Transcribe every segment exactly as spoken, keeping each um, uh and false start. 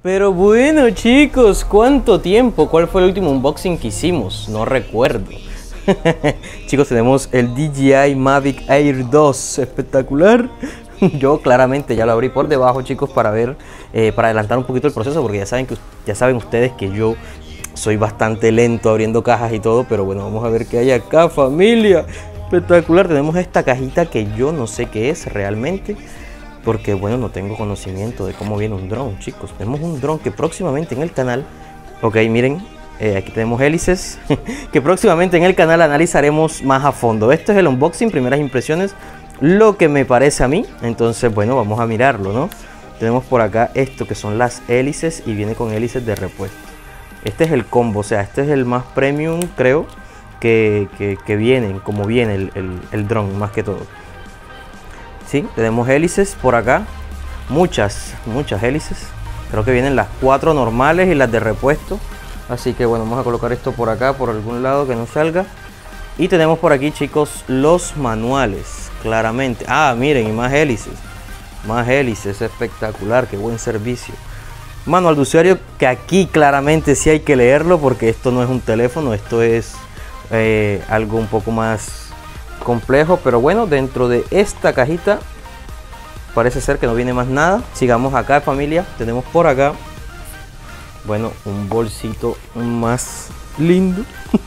Pero bueno, chicos, ¿cuánto tiempo? ¿Cuál fue el último unboxing que hicimos? No recuerdo. Chicos, tenemos el D J I Mavic Air dos, espectacular. Yo claramente ya lo abrí por debajo, chicos, para ver, eh, para adelantar un poquito el proceso, porque ya saben que ya saben ustedes que yo soy bastante lento abriendo cajas y todo, pero bueno, vamos a ver qué hay acá, familia. Espectacular. Tenemos esta cajita que yo no sé qué es realmente, porque bueno, no tengo conocimiento de cómo viene un dron, chicos. Tenemos un dron que próximamente en el canal, ok, miren, eh, aquí tenemos hélices, que próximamente en el canal analizaremos más a fondo. Esto es el unboxing, primeras impresiones, lo que me parece a mí. Entonces, bueno, vamos a mirarlo, ¿no? Tenemos por acá esto que son las hélices y viene con hélices de repuesto. Este es el combo, o sea, este es el más premium, creo, que, que, que vienen, como viene el, el, el dron, más que todo. Sí, tenemos hélices por acá, muchas, muchas hélices. Creo que vienen las cuatro normales y las de repuesto. Así que bueno, vamos a colocar esto por acá, por algún lado que no salga. Y tenemos por aquí, chicos, los manuales, claramente. Ah, miren, y más hélices. Más hélices, espectacular, qué buen servicio. Manual de usuario, que aquí claramente sí hay que leerlo, porque esto no es un teléfono, esto es eh, algo un poco más complejo. Pero bueno, dentro de esta cajita parece ser que no viene más nada. Sigamos acá, familia. Tenemos por acá, bueno, un bolsito más lindo.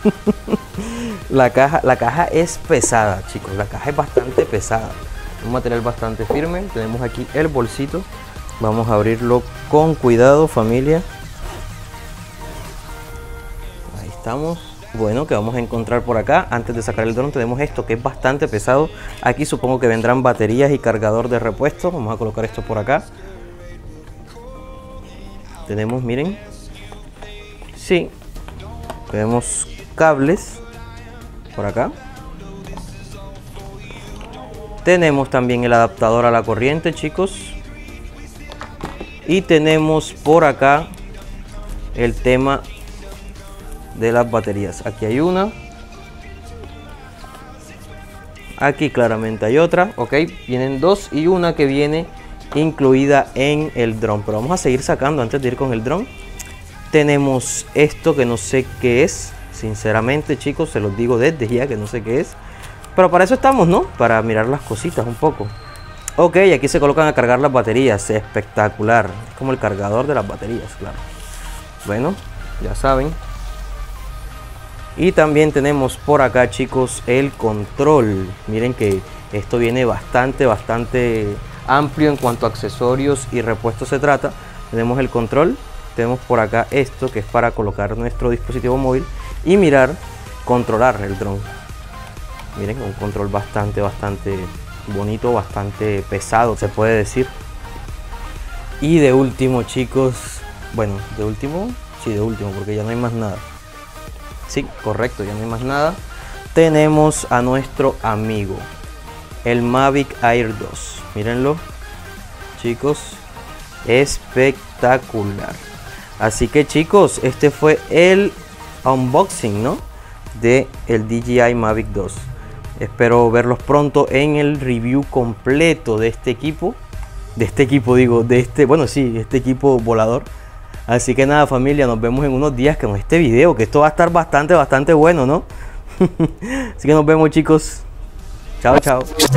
la caja la caja es pesada, chicos, la caja es bastante pesada, un material bastante firme. Tenemos aquí el bolsito, vamos a abrirlo con cuidado, familia. Ahí estamos. Bueno, que vamos a encontrar por acá. Antes de sacar el dron tenemos esto que es bastante pesado. Aquí supongo que vendrán baterías y cargador de repuesto. Vamos a colocar esto por acá. Tenemos, miren, sí, tenemos cables por acá. Tenemos también el adaptador a la corriente, chicos. Y tenemos por acá el tema de las baterías. Aquí hay una, aquí claramente hay otra, ok, vienen dos y una que viene incluida en el dron. Pero vamos a seguir sacando antes de ir con el dron. Tenemos esto que no sé qué es, sinceramente, chicos, se los digo desde ya que no sé qué es, pero para eso estamos, ¿no? Para mirar las cositas un poco. Ok, aquí se colocan a cargar las baterías, espectacular, es como el cargador de las baterías, claro. Bueno, ya saben. Y también tenemos por acá, chicos, el control. Miren que esto viene bastante, bastante amplio en cuanto a accesorios y repuestos se trata. Tenemos el control, tenemos por acá esto que es para colocar nuestro dispositivo móvil y mirar, controlar el dron. Miren, un control bastante, bastante bonito, bastante pesado, se puede decir. Y de último, chicos, bueno, de último, sí, de último, porque ya no hay más nada. Sí, correcto, ya no hay más nada. Tenemos a nuestro amigo, el Mavic Air dos. Mírenlo, chicos, espectacular. Así que, chicos, este fue el unboxing, ¿no?, de el D J I Mavic dos. Espero verlos pronto en el review completo de este equipo. De este equipo, digo, de este, bueno, sí, este equipo volador. Así que nada, familia, nos vemos en unos días con este video, que esto va a estar bastante, bastante bueno, ¿no? Así que nos vemos, chicos. Chao, chao.